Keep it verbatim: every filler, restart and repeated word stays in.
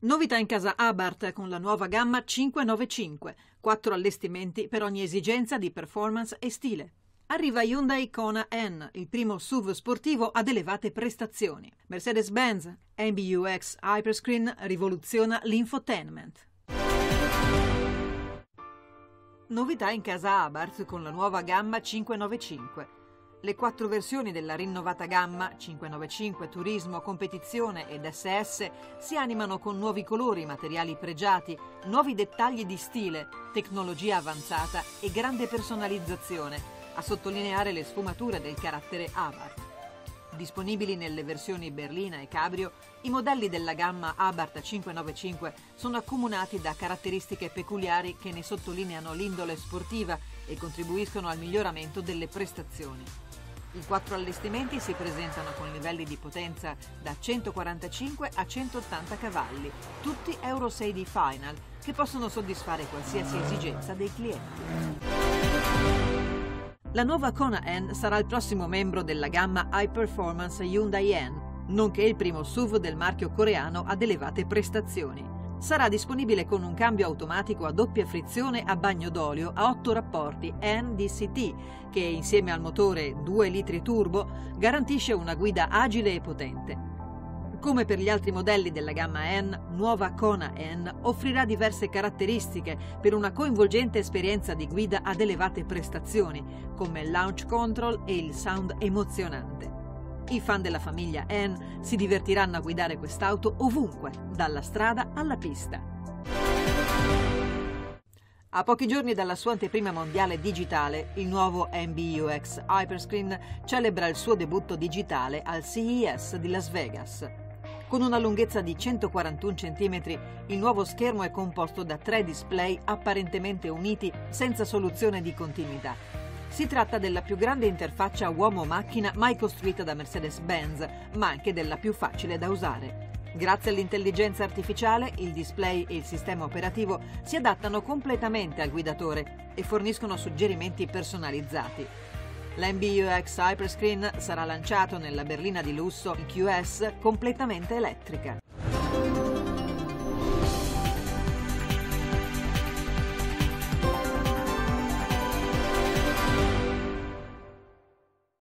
Novità in casa Abarth con la nuova gamma cinquecentonovantacinque, quattro allestimenti per ogni esigenza di performance e stile. Arriva Hyundai Kona N, il primo S U V sportivo ad elevate prestazioni. Mercedes-Benz M B U X Hyperscreen rivoluziona l'infotainment. Novità in casa Abarth con la nuova gamma cinquecentonovantacinque. Le quattro versioni della rinnovata gamma cinquecentonovantacinque, Turismo, Competizione ed S S si animano con nuovi colori, materiali pregiati, nuovi dettagli di stile, tecnologia avanzata e grande personalizzazione, a sottolineare le sfumature del carattere Abarth. Disponibili nelle versioni berlina e cabrio, i modelli della gamma Abarth cinquecentonovantacinque sono accomunati da caratteristiche peculiari che ne sottolineano l'indole sportiva e contribuiscono al miglioramento delle prestazioni. I quattro allestimenti si presentano con livelli di potenza da centoquarantacinque a centottanta cavalli, tutti Euro sei D Final, che possono soddisfare qualsiasi esigenza dei clienti. La nuova Kona N sarà il prossimo membro della gamma High Performance Hyundai N, nonché il primo S U V del marchio coreano ad elevate prestazioni. Sarà disponibile con un cambio automatico a doppia frizione a bagno d'olio a otto rapporti N D C T, che insieme al motore due litri turbo garantisce una guida agile e potente. Come per gli altri modelli della gamma N, nuova Kona N offrirà diverse caratteristiche per una coinvolgente esperienza di guida ad elevate prestazioni, come il launch control e il sound emozionante. I fan della famiglia N si divertiranno a guidare quest'auto ovunque, dalla strada alla pista. A pochi giorni dalla sua anteprima mondiale digitale, il nuovo M B U X Hyperscreen celebra il suo debutto digitale al C E S di Las Vegas. Con una lunghezza di centoquarantuno centimetri, il nuovo schermo è composto da tre display apparentemente uniti senza soluzione di continuità. Si tratta della più grande interfaccia uomo-macchina mai costruita da Mercedes-Benz, ma anche della più facile da usare. Grazie all'intelligenza artificiale, il display e il sistema operativo si adattano completamente al guidatore e forniscono suggerimenti personalizzati. L'M B U X Hyperscreen sarà lanciato nella berlina di lusso Q S completamente elettrica.